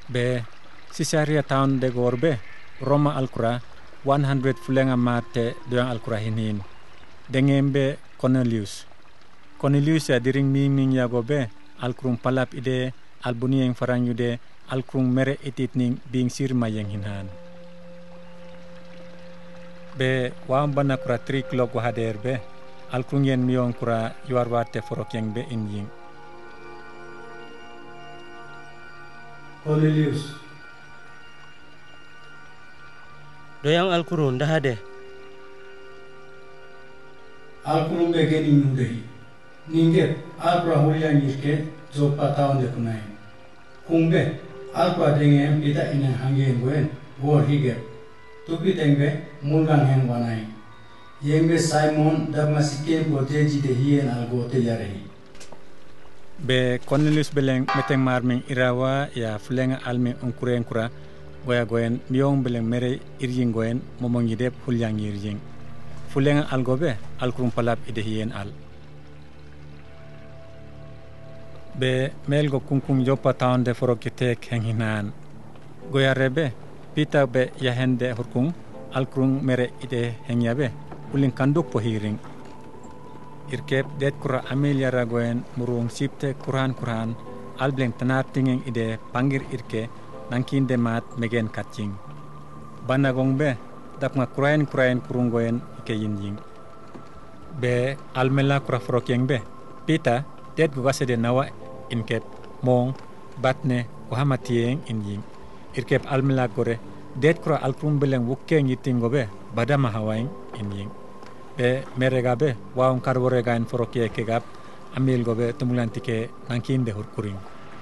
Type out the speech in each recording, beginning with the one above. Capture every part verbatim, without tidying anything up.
be Caesarea town de gorbe Roma alkura one hundred fulenga mate doyang alkura hinin dengembe Cornelius Cornelius ya diring ming ya gobe alkurum palap ide albuni yang farang yude alkurum mere itit ning bing sirma yang hinan be wambana kura tri kilo ko hader be alkurum yen miyon kura yuarwate forok yang be injing Cornelius doyang alkurun dah hade alkurum be geni nudehi ninge alkura hulian yirke zopa taon de kunai kumbe alkura denge pita ina hangen goen gor hige tupi tengbe mulgang hen wanai yengbe Simon damasike boteji de hien algote yarehi be Cornelius beleng meteng marming irawa ya fulenga alme onkuren kura goya goyen miyong beleng mere irjing goyen momong yidep hulyang yirjing fulenga algobe alkurum palap ide hien al be melgo kungkung jopa taonde forokite kenghinan goya rebe pita be yahende hurkung alkurung mere ide hengyabe ulin kanduk po hiring irkep det kura amelia ragoen murung sipte kuran kuran albleng tanar tingeng ide panggir irke nangkin de mat megen katjing bana gongbe dapnga kurain kurain kurung goen ike yinjing be almela kura forokeng be pita det gugase de nawa inkep mong batne ko hamatieng injing irkep almela gore det kura alkum beleng wukkeng yitingo be badama hawaing injing be meregabe waun karbore gain forokie kegap amil gobe tumulantike nankinde hurkuring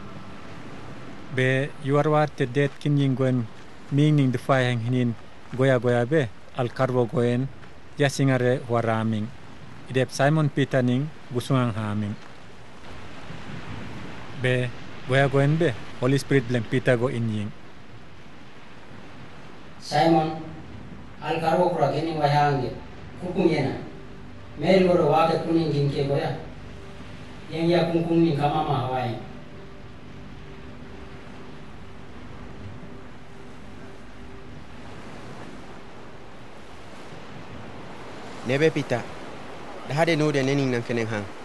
be yuarwarte det kinjing goen mingning de fayang hinin goya goya be al karbo goen yasingare waraming idep Simon Pitaning gusungang haming be goya goen be Holy Spirit bleng pita go inying Simon al karbo kura geni wahange kukung yena meri goro wake kuning ginke goya yang ya kungkung ni kamama hawaii nebe pita dahade no de nening nan fenen hang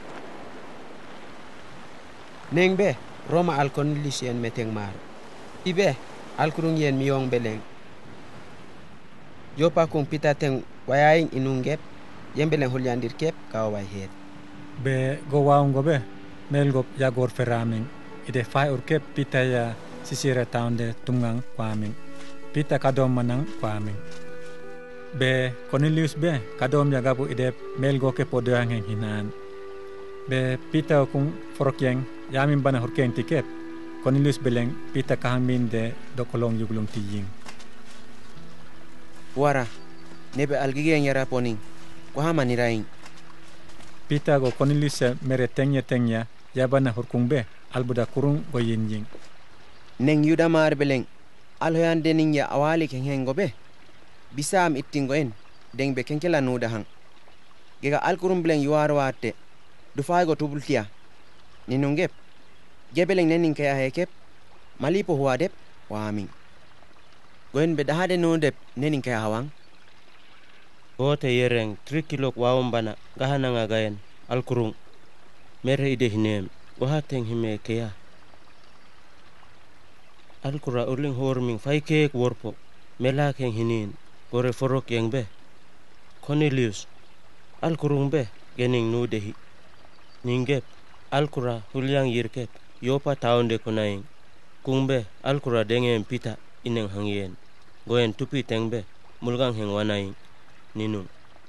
neng be Roma al Cornelius yen meteng mar ibe al kurung yen miyong beleng yopa kung pita teng wayaing inungep yembeleng hulyandir kep kawai het be go waung go be melgo yagor feraming ide fai urkep pita ya sisira taunde tungang kwaming pita kadom manang kwaming be Cornelius be kadom yagabu ide melgo ke podoang heng hinan be pita kung forokyeng yamin bana hurkeng tikep Cornelius beleng pita kahamin de dokolong yuglung tiying wara nebe algige nyara poning ko hama niraing pita go Cornelius mere tengnya tengnya yabana hurkung be albuda kurung go yinjing neng yuda mar beleng alhoyan dening ya awali kenghengo be bisam ittingo en deng be kenkela nuda hang gega alkurum beleng yuar wate du faygo tubultia ninungep gebeleng nening kaya hekep malipo huadep wamin goen be dahade no dep nening kaya hawang gote yereng tri kilo wawon bana gahana nga gayen alkurung mere ide hinem gohateng hime kaya alkura urling horming faike worpo melakeng hinin gore forok yang be Cornelius alkurung be gening nudehi ningep alkura hulyang yirkep yopa taunde kunaing kungbe alkura dengen pita ineng hangyen goen tupi tengbe mulgang heng wanaing ninung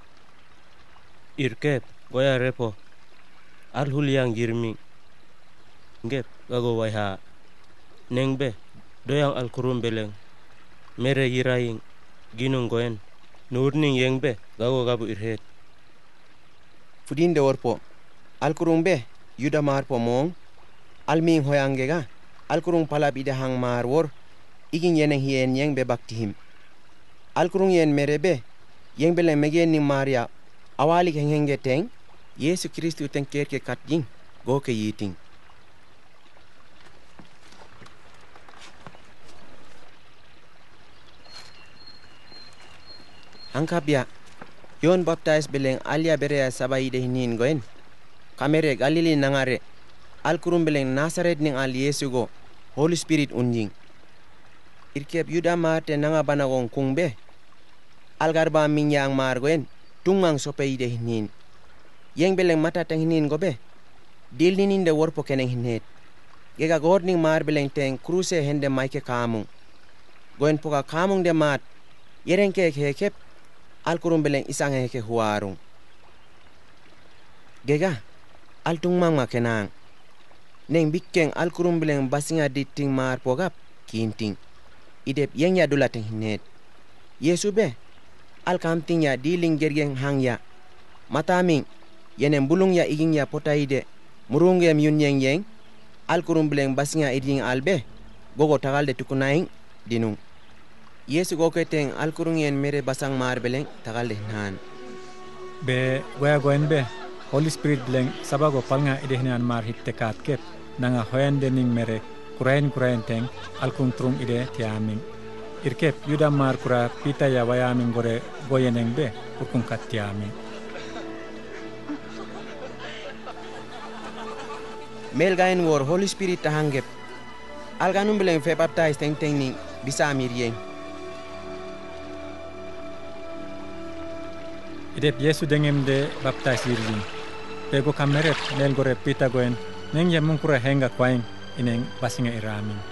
irkep goya repo al hulyang yirmi ngep gago waiha nengbe doyang alkurum beleng mere yiraing ginung goen nurning yengbe gago gabu irhet fudinde worpo alkurum be yuda mar po mong alming hoyangega alkurung palab ide hang mar wor igin yeneng hien yeng be baktihim alkurung yen merebe yeng bele megen ni maria awali hengenge teng Yesu Kristu teng kerke katjing go ke yiting angkap ya yon baptize beleng alia berea sabai de hinin goen kamere galili nangare alkurum beleng nasaret ning al yesu go holy spirit unjing irkep yuda mate nanga banagon kungbe algarba minyang mar goen tungmang sopei de hinin yeng beleng mata teng hinin gobe dil ninin de worpo keneng hinet gega godning mar beleng teng kruse hende maike kamung goen poka kamung de mat yerenke kekep alkurum beleng isang heke huarung gega altung mang makenang neng bikkeng alkurum beleng basinga ditting mar pogap kinting idep yeng ya dulateng hinet yesu be alkamting ya diling gergeng hangya mataming yenen bulung ya iging ya potaide murungem yunyeng yeng alkurum beleng basinga iding albe gogo tagalde tukunaing dinung yesu go keteng alkurung yen mere basang mar beleng tagalde nan be goya goen be holy spirit beleng sabago palnga ide hinan mar hitte kat kep nanga hoyande ning mere kurain kurain teng alkung trum ide tiaming irkep yuda mar kura pita ya wayamin gore goyeneng be urkung kat tiaming mel gain wor holy spirit tahangep alganum beleng fe baptize teng teng ning bisa amir yeng idep yesu dengem de baptize yirjin pego kameret mel gore pita goen neng ya mungkura henga kwaing ineng basinga iramin